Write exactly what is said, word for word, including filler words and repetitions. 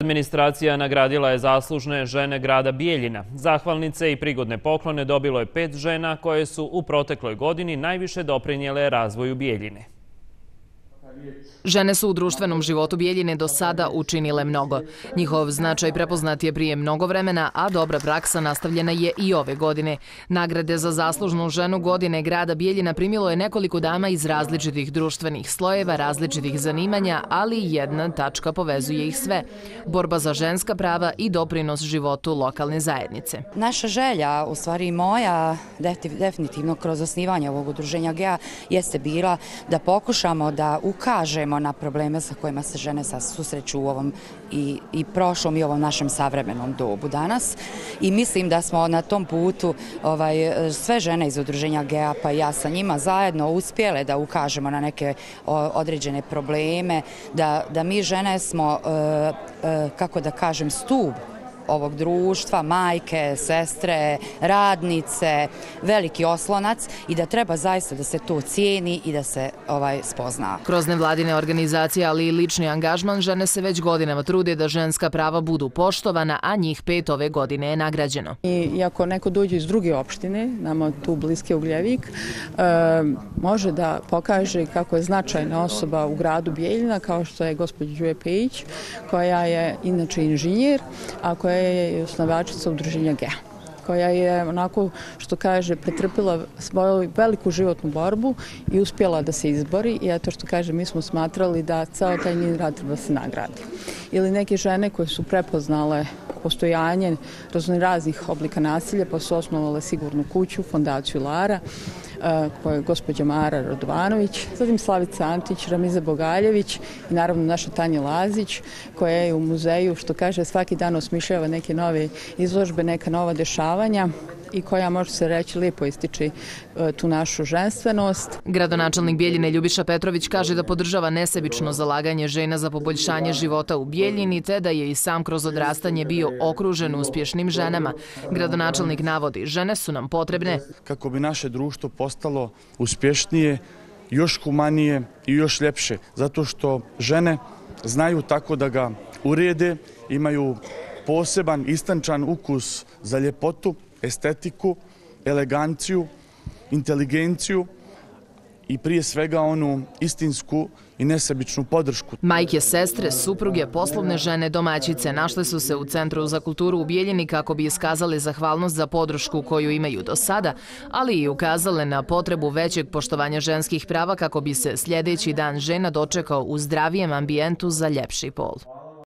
Administracija nagradila je zaslužne žene grada Bijeljina. Zahvalnice i prigodne poklone dobilo je pet žena koje su u protekloj godini najviše doprinijele razvoju Bijeljine. Žene su u društvenom životu Bijeljine do sada učinile mnogo. Njihov značaj prepoznat je prije mnogo vremena, a dobra praksa nastavljena je i ove godine. Nagrade za zaslužnu ženu godine grada Bijeljina primilo je nekoliko dama iz različitih društvenih slojeva, različitih zanimanja, ali jedna tačka povezuje ih sve. Borba za ženska prava i doprinos životu lokalne zajednice. Naša želja, u stvari moja, definitivno kroz osnivanje ovog udruženja G E A jeste bila da pokušamo da ukažemo na probleme sa kojima se žene susreću u ovom i, i prošlom i ovom našem savremenom dobu danas. I mislim da smo na tom putu ovaj, sve žene iz udruženja G E A pa i ja sa njima zajedno uspjele da ukažemo na neke određene probleme, da, da mi žene smo, kako da kažem, stub ovog društva, majke, sestre, radnice, veliki oslonac i da treba zaista da se to cijeni i da se ovaj spozna. Kroz nevladine organizacije, ali i lični angažman, žene se već godinama trude da ženska prava budu poštovana, a njih pet ove godine je nagrađeno. I ako neko dođe iz druge opštine, nama tu bliske Ugljevik, e, može da pokaže kako je značajna osoba u gradu Bijeljina, kao što je gospođa Đuje Pejić, koja je inače inženjer, a koja je osnivačica udruženja G E A, koja je onako, što kaže, pretrpila svoju veliku životnu borbu i uspjela da se izbori i eto što kaže, mi smo smatrali da ceo taj njen rad treba se nagradi. Ili neke žene koje su prepoznale postojanje raznih oblika nasilja pa su osnovale Sigurnu kuću, fondaciju Lara, koja je gospođa Mara Radovanović, zatim Slavica Antić, Ramiza Bogaljević i naravno naša Tanja Lazić, koja je u muzeju, što kaže, svaki dan osmišljava neke nove izložbe, neka nova dešavanja i koja, može se reći, lijepo ističe tu našu ženstvenost. Gradonačelnik Bijeljine Ljubiša Petrović kaže da podržava nesebično zalaganje žena za poboljšanje života u Bijeljini, te da je i sam kroz odrastanje bio okružen uspješnim ženama. Gradonačelnik navodi, žene su nam potrebne kako bi naše društvo postalo uspješnije, još humanije i još ljepše, zato što žene znaju tako da ga urede, imaju poseban istančan ukus za ljepotu, estetiku, eleganciju, inteligenciju i prije svega onu istinsku i nesebičnu podršku. Majke, sestre, supruge, poslovne žene, domaćice našle su se u Centru za kulturu u Bijeljini kako bi iskazale zahvalnost za podršku koju imaju do sada, ali i ukazale na potrebu većeg poštovanja ženskih prava kako bi se sljedeći dan žena dočekao u zdravijem ambijentu za ljepši pol.